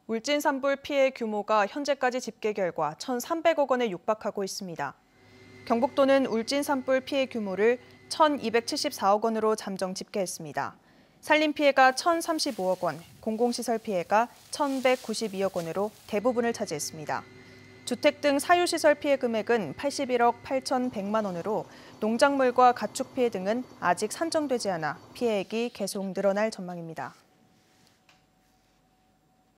울진 산불 피해 규모가 현재까지 집계 결과 1,300억 원에 육박하고 있습니다. 경북도는 울진 산불 피해 규모를 1,274억 원으로 잠정 집계했습니다. 산림 피해가 1,035억 원, 공공시설 피해가 1,192억 원으로 대부분을 차지했습니다. 주택 등 사유시설 피해 금액은 81억 8,100만 원으로 농작물과 가축 피해 등은 아직 산정되지 않아 피해액이 계속 늘어날 전망입니다.